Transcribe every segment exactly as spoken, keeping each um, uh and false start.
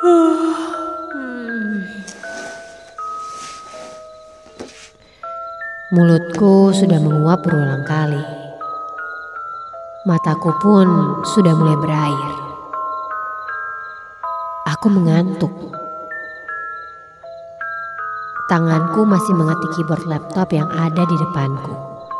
Mulutku sudah menguap berulang kali. Mataku pun sudah mulai berair. Aku mengantuk. Tanganku masih mengetik keyboard laptop yang ada di depanku.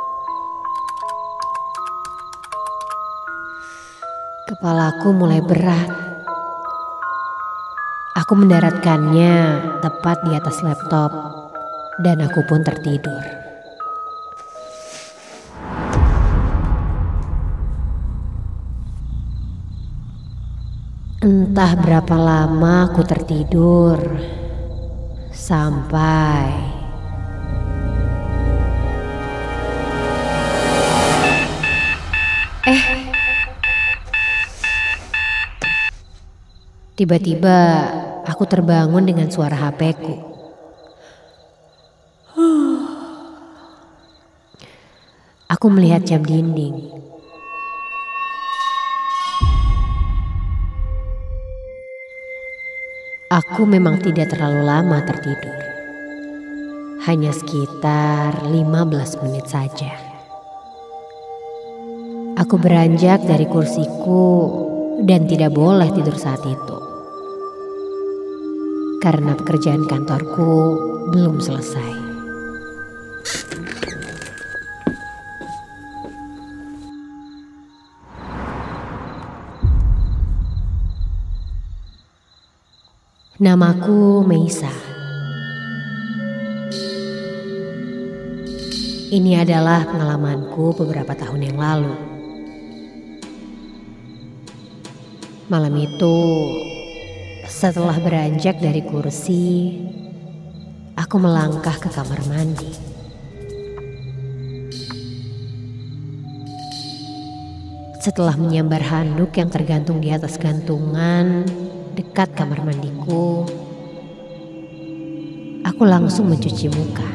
Kepalaku mulai berat. Aku mendaratkannya tepat di atas laptop dan aku pun tertidur. Entah berapa lama aku tertidur sampai eh tiba-tiba aku terbangun dengan suara H P-ku. Aku melihat jam dinding. Aku memang tidak terlalu lama tertidur. Hanya sekitar lima belas menit saja. Aku beranjak dari kursiku dan tidak boleh tidur saat itu. Karena pekerjaan kantorku belum selesai. Namaku Meisa. Ini adalah pengalamanku beberapa tahun yang lalu. Malam itu, setelah beranjak dari kursi, aku melangkah ke kamar mandi. Setelah menyambar handuk yang tergantung di atas gantungan dekat kamar mandiku, aku langsung mencuci muka.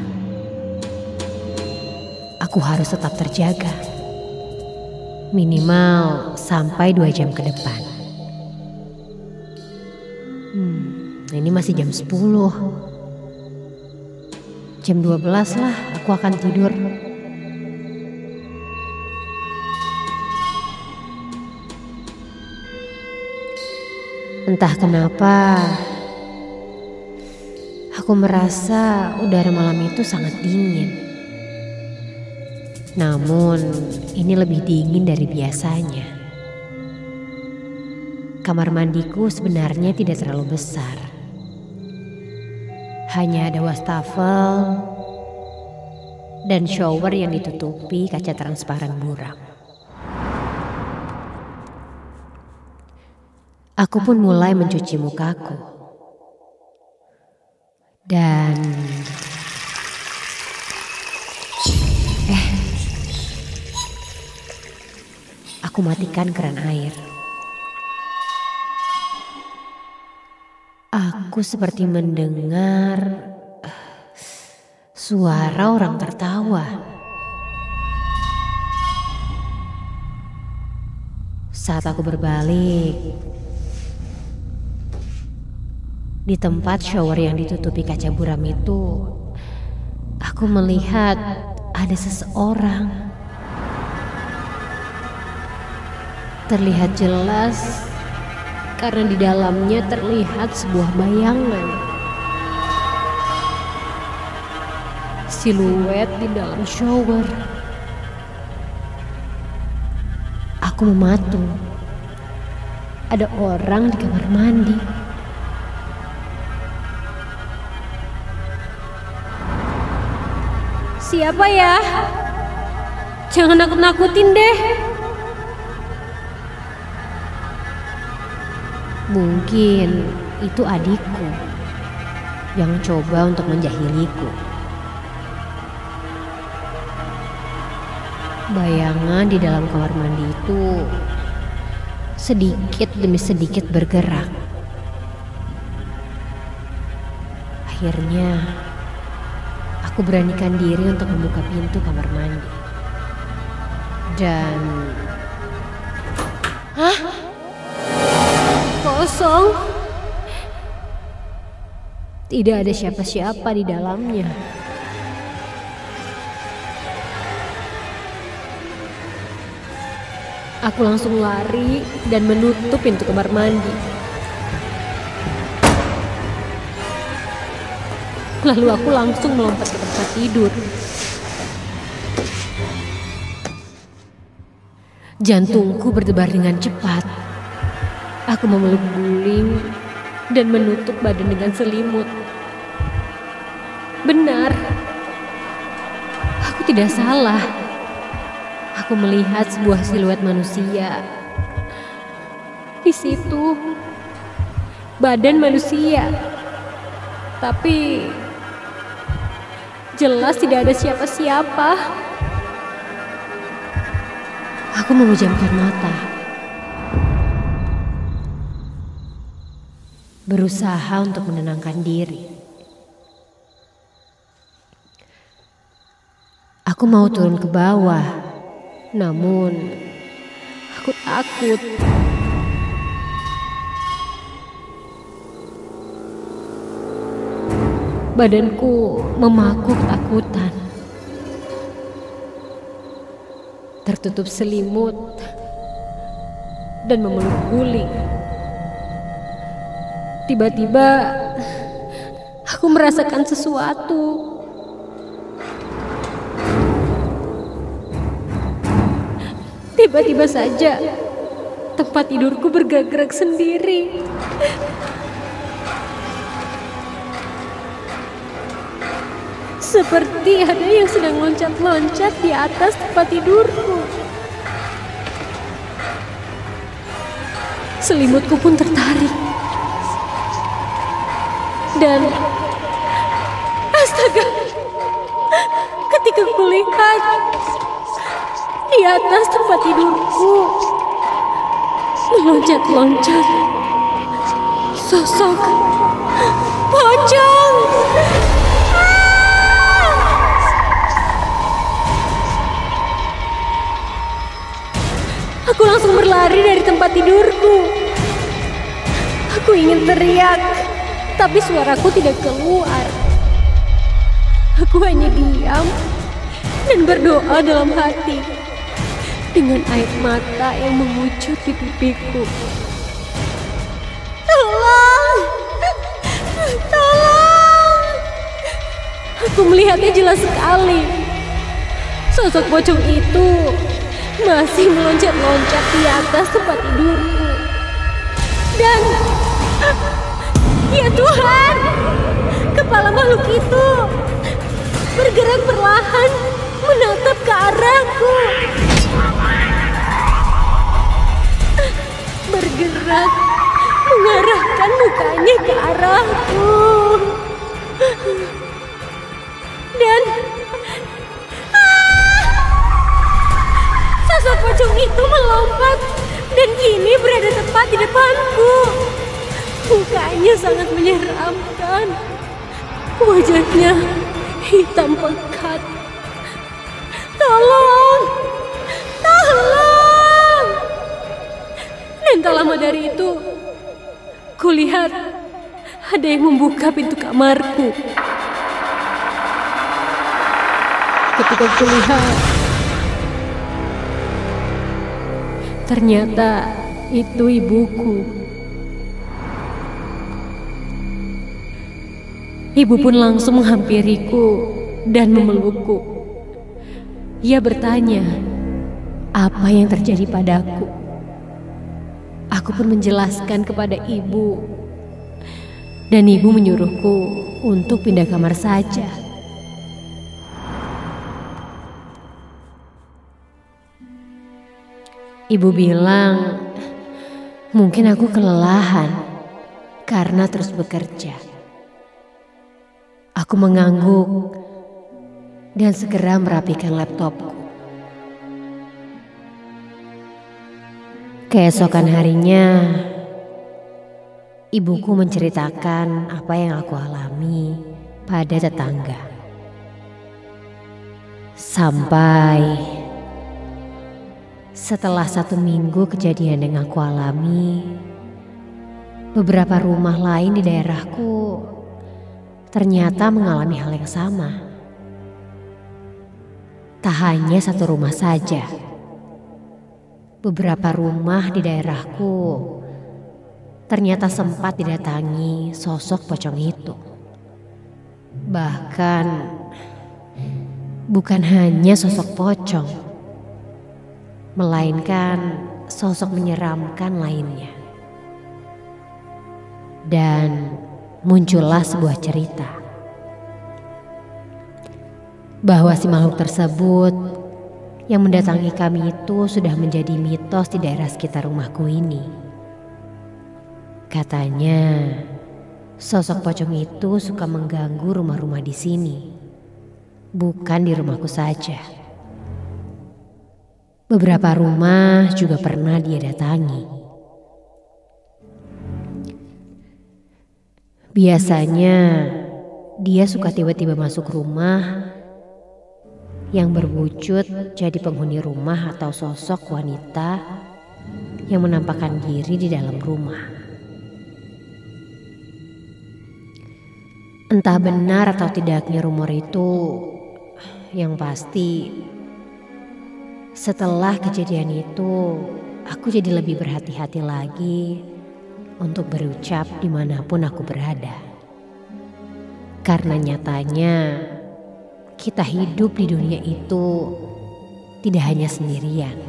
Aku harus tetap terjaga, minimal sampai dua jam ke depan. Hmm, ini masih jam sepuluh. Jam dua belas lah aku akan tidur. Entah kenapa, aku merasa udara malam itu sangat dingin. Namun, ini lebih dingin dari biasanya. Kamar mandiku sebenarnya tidak terlalu besar. Hanya ada wastafel dan shower yang ditutupi kaca transparan buram. Aku pun mulai mencuci mukaku. Dan Eh Aku matikan keran air. Aku seperti mendengar suara orang tertawa. Saat aku berbalik, di tempat shower yang ditutupi kaca buram itu, aku melihat ada seseorang. Terlihat jelas karena di dalamnya terlihat sebuah bayangan. Siluet di dalam shower. Aku mematung. Ada orang di kamar mandi. Siapa ya? Jangan nakut-nakutin deh. Mungkin itu adikku yang coba untuk menjahiliku. Bayangan di dalam kamar mandi itu sedikit demi sedikit bergerak. Akhirnya aku beranikan diri untuk membuka pintu kamar mandi. Dan Hah? Kosong. Tidak ada siapa-siapa di dalamnya. Aku langsung lari dan menutup pintu kamar mandi. Lalu aku langsung melompat ke tempat tidur. Jantungku berdebar dengan cepat. Aku memeluk guling dan menutup badan dengan selimut. Benar, aku tidak salah. Aku melihat sebuah siluet manusia. Di situ, badan manusia. Tapi jelas tidak ada siapa-siapa. Aku memejamkan mata, berusaha untuk menenangkan diri. Aku mau turun ke bawah, namun aku takut. Badanku memaku ketakutan. Tertutup selimut dan memeluk guling. Tiba-tiba aku merasakan sesuatu. Tiba-tiba saja tempat tidurku bergerak sendiri. Seperti ada yang sedang loncat-loncat di atas tempat tidurku. Selimutku pun tertarik. Dan astaga, ketika kulihat di atas tempat tidurku meloncat-loncat sosok pocong. Aku langsung berlari dari tempat tidurku. Aku ingin teriak, tapi suaraku tidak keluar. Aku hanya diam dan berdoa dalam hati dengan air mata yang mengucut di pipiku. Tolong! Tolong! Aku melihatnya jelas sekali. Sosok pocong itu masih meloncat-loncat di atas tempat tidurku. Dan ya Tuhan, kepala makhluk itu bergerak perlahan menatap ke arahku. Bergerak mengarahkan mukanya ke arahku. Dan sosok pocong itu melompat dan kini berada tepat di depanku. Mukanya sangat menyeramkan. Wajahnya hitam pekat. Tolong! Tolong! Dan tak lama dari itu, kulihat ada yang membuka pintu kamarku. Ketika kulihat, ternyata itu ibuku. Ibu pun langsung menghampiriku dan memelukku. Ia bertanya, apa yang terjadi padaku? Aku pun menjelaskan kepada ibu. Dan ibu menyuruhku untuk pindah kamar saja. Ibu bilang, mungkin aku kelelahan karena terus bekerja. Aku mengangguk dan segera merapikan laptopku. Keesokan harinya, ibuku menceritakan apa yang aku alami pada tetangga. Sampai setelah satu minggu kejadian yang aku alami, beberapa rumah lain di daerahku ternyata mengalami hal yang sama. Tak hanya satu rumah saja, beberapa rumah di daerahku ternyata sempat didatangi sosok pocong itu. Bahkan bukan hanya sosok pocong, melainkan sosok menyeramkan lainnya. Dan muncullah sebuah cerita bahwa si makhluk tersebut yang mendatangi kami itu sudah menjadi mitos di daerah sekitar rumahku ini. Katanya sosok pocong itu suka mengganggu rumah-rumah di sini, bukan di rumahku saja. Beberapa rumah juga pernah dia datangi. Biasanya dia suka tiba-tiba masuk rumah yang berwujud jadi penghuni rumah atau sosok wanita yang menampakkan diri di dalam rumah. Entah benar atau tidaknya rumor itu, yang pasti setelah kejadian itu aku jadi lebih berhati-hati lagi untuk berucap dimanapun aku berada. Karena nyatanya kita hidup di dunia itu tidak hanya sendirian,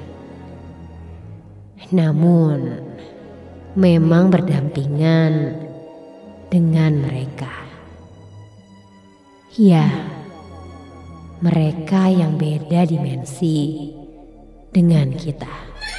namun memang berdampingan dengan mereka. Ya, mereka yang beda dimensi dengan kita.